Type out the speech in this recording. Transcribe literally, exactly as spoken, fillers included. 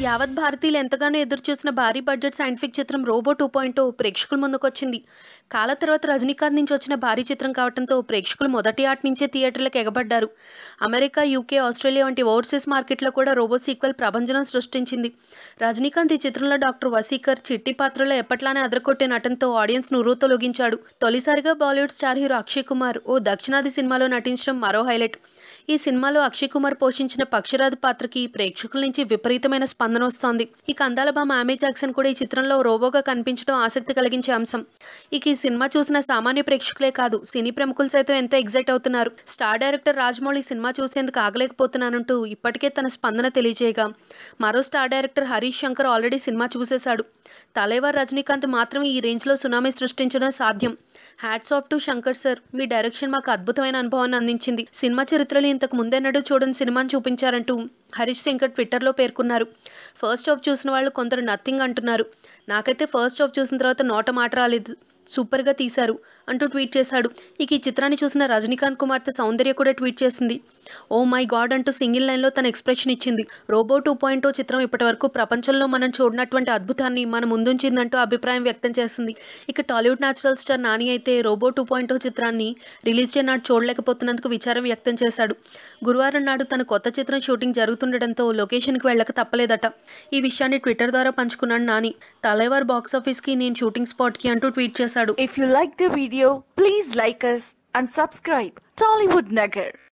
యావత్ భారతీయులు ఎంతగానో ఎదురుచూసిన భారీ బడ్జెట్ సైంటిఫిక్ చిత్రం రోబో టూ పాయింట్ ఓ ప్రేక్షకుల ముందుకొచ్చింది. కాల తర్వాత రజనీకాంత్ నుంచి వచ్చిన భారీ చిత్రం కావడంతో ప్రేక్షకులు మొదటి ఆట నుంచే థియేటర్లకు ఎగబడ్డారు. అమెరికా, యూకే, ఆస్ట్రేలియా వంటి ఓవర్సీస్ మార్కెట్లో కూడా రోబో సీక్వెల్ ప్రభంజనం సృష్టించింది. రజనీకాంత్ ఈ చిత్రంలో డాక్టర్ వసీకర్ చిట్టి పాత్రలో ఎప్పట్లానే అదరకొట్టే నటనతో ఆడియన్స్ నుర్రూతో లొగించాడు. తొలిసారిగా బాలీవుడ్ స్టార్ హీరో అక్షయ్ కుమార్ ఓ దక్షిణాది సినిమాలో నటించడం మరో హైలైట్. ఈ సినిమాలో అక్షయ్ కుమార్ పోషించిన పక్షిరాజు పాత్రకి ప్రేక్షకుల నుంచి విపరీతమైన స్పందన వస్తోంది. ఇక అందాల భామ ఆమె జాక్సన్ కూడా ఈ చిత్రంలో రోబోగా కనిపించడం ఆసక్తి కలిగించే అంశం. ఇక ఈ సినిమా చూసిన సామాన్య ప్రేక్షకులే కాదు, సినీ ప్రముఖులు సైతం ఎంతో ఎగ్జైట్ అవుతున్నారు. స్టార్ డైరెక్టర్ రాజమౌళి సినిమా చూసేందుకు ఆగలేకపోతున్నానంటూ ఇప్పటికే తన స్పందన తెలియజేయగా, మరో star director Harish Shankar already సినిమా చూసేశాడు. తలైవార్ రజనీకాంత్ మాత్రమే ఈ రేంజ్లో సునామీ సృష్టించడం సాధ్యం. Hats off to Shankar sir, మీ డైరెక్షన్ మాకు అద్భుతమైన అనుభవాన్ని అందించింది. సినిమా చరిత్రలో ఇంతకు ముందెన్నడూ చూడని సినిమాని చూపించారంటూ హరీష్ శంకర్ ట్విట్టర్లో పేర్కొన్నారు. ఫస్ట్ హాఫ్ చూసిన వాళ్ళు కొందరు నథింగ్ అంటున్నారు. నాకైతే ఫస్ట్ హాఫ్ చూసిన తర్వాత నోట మాట రాలేదు, సూపర్గా తీశారు అంటూ ట్వీట్ చేశాడు. ఇక ఈ చిత్రాన్ని చూసిన రజనీకాంత్ కుమార్తె సౌందర్య కూడా ట్వీట్ చేసింది. ఓ మై గాడ్ అంటూ సింగిల్ లైన్లో తన ఎక్స్ప్రెషన్ ఇచ్చింది. రోబో టూ పాయింట్ ఓ చిత్రం ఇప్పటి వరకు ప్రపంచంలో మనం చూడనటువంటి అద్భుతాన్ని మన ముందుంచిందంటూ అభిప్రాయం వ్యక్తం చేసింది. ఇక టాలీవుడ్ న్యాచురల్ స్టార్ నాని అయితే రోబో టూ పాయింట్ ఓ చిత్రాన్ని రిలీజ్ డే నాడు చూడలేకపోతున్నందుకు విచారం వ్యక్తం చేశాడు. గురువారం నాడు తన కొత్త చిత్రం షూటింగ్ జరుగుతుండటంతో లొకేషన్కి వెళ్ళక తప్పలేదట. ఈ విషయాన్ని ట్విట్టర్ ద్వారా పంచుకున్నాడు నాని. తలైవార్ బాక్సాఫీస్కి, నేను షూటింగ్ స్పాట్కి అంటూ ట్వీట్ చేశాడు. If you like the video, please like us and subscribe Tollywood Nagar.